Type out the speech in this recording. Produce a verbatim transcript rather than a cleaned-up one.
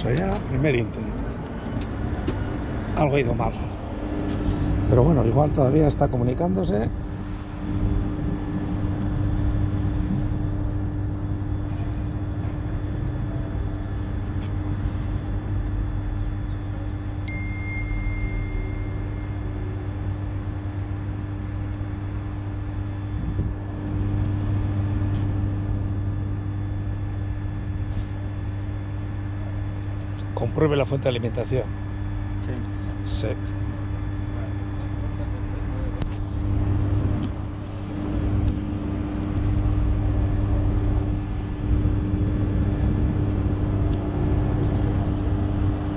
Vamos allá, primer intento. Algo ha ido mal. Pero bueno, igual todavía está comunicándose. Compruebe la fuente de alimentación. Sí. Sí.